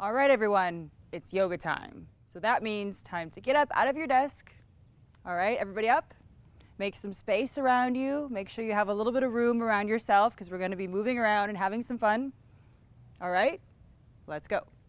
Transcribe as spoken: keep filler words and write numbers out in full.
All right, everyone, it's yoga time. So that means time to get up out of your desk. All right, everybody up. Make some space around you. Make sure you have a little bit of room around yourself because we're going to be moving around and having some fun. All right, let's go.